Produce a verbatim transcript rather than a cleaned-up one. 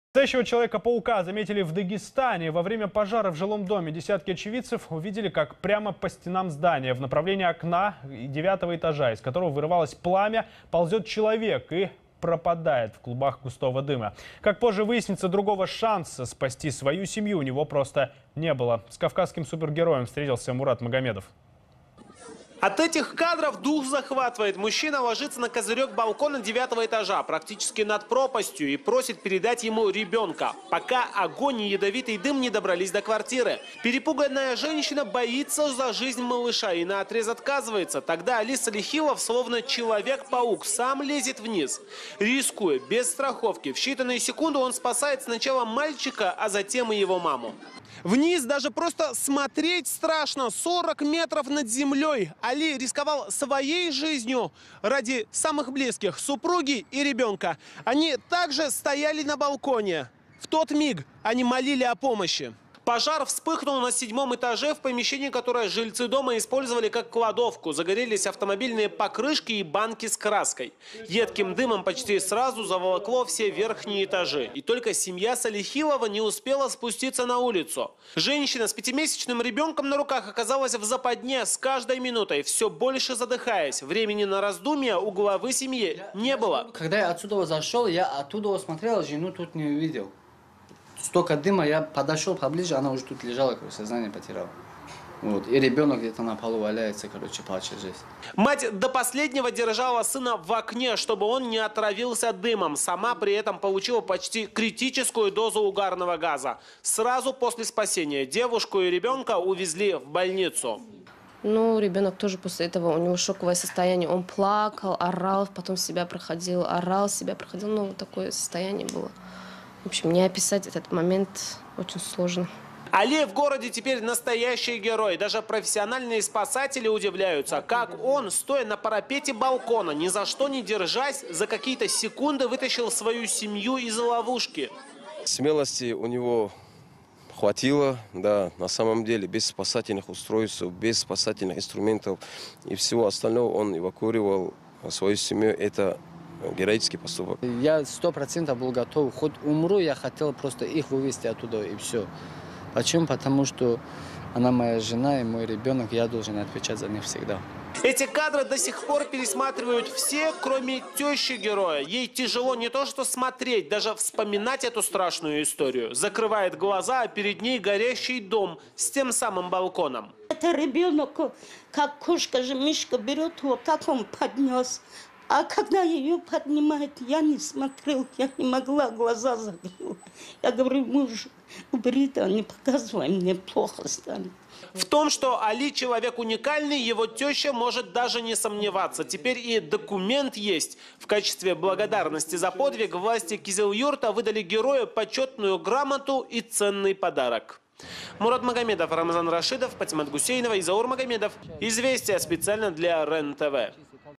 Настоящего Человека-паука заметили в Дагестане. Во время пожара в жилом доме десятки очевидцев увидели, как прямо по стенам здания в направлении окна девятого этажа, из которого вырывалось пламя, ползет человек и пропадает в клубах густого дыма. Как позже выяснится, другого шанса спасти свою семью у него просто не было. С кавказским супергероем встретился Мурат Магомедов. От этих кадров дух захватывает. Мужчина ложится на козырек балкона девятого этажа, практически над пропастью, и просит передать ему ребенка, пока огонь и ядовитый дым не добрались до квартиры. Перепуганная женщина боится за жизнь малыша и наотрез отказывается. Тогда Али Салихилов, словно Человек-паук, сам лезет вниз. Рискуя, без страховки, в считанные секунды он спасает сначала мальчика, а затем и его маму. Вниз даже просто смотреть страшно. сорок метров над землей. Али рисковал своей жизнью ради самых близких, супруги и ребенка. Они также стояли на балконе. В тот миг они молили о помощи. Пожар вспыхнул на седьмом этаже в помещении, которое жильцы дома использовали как кладовку. Загорелись автомобильные покрышки и банки с краской. Едким дымом почти сразу заволокло все верхние этажи. И только семья Салихилова не успела спуститься на улицу. Женщина с пятимесячным ребенком на руках оказалась в западне с каждой минутой, все больше задыхаясь. Времени на раздумья у главы семьи не было. Когда я отсюда зашел, я оттуда смотрел, жену тут не увидел. Столько дыма, я подошел поближе, она уже тут лежала, короче, сознание потеряла. Вот. И ребенок где-то на полу валяется, короче, плачет здесь. Мать до последнего держала сына в окне, чтобы он не отравился дымом. Сама при этом получила почти критическую дозу угарного газа. Сразу после спасения девушку и ребенка увезли в больницу. Ну, ребенок тоже после этого, у него шоковое состояние. Он плакал, орал, потом себя проходил, орал, себя проходил. Ну, вот такое состояние было. В общем, не описать этот момент очень сложно. Али в городе теперь настоящий герой. Даже профессиональные спасатели удивляются, как он, стоя на парапете балкона, ни за что не держась, за какие-то секунды вытащил свою семью из ловушки. Смелости у него хватило, да, на самом деле, без спасательных устройств, без спасательных инструментов и всего остального он эвакуировал свою семью. Это героический поступок. Я сто процентов был готов. Хоть умру, я хотел просто их вывести оттуда и все. Почему? Потому что она моя жена и мой ребенок, я должен отвечать за них всегда. Эти кадры до сих пор пересматривают все, кроме тещи героя. Ей тяжело не то что смотреть, даже вспоминать эту страшную историю. Закрывает глаза, а перед ней горящий дом с тем самым балконом. Это ребенок, как кошка же Мишка берет его, как он поднес. А когда ее поднимает, я не смотрел, я не могла, глаза закрыла. Я говорю, муж, убери, а не показывай, мне плохо станет. В том, что Али человек уникальный, его теща может даже не сомневаться. Теперь и документ есть. В качестве благодарности за подвиг власти Кизил-Юрта выдали герою почетную грамоту и ценный подарок. Мурат Магомедов, Рамазан Рашидов, Патимат Гусейнова и Заур Магомедов. Известия специально для РЕН-ТВ.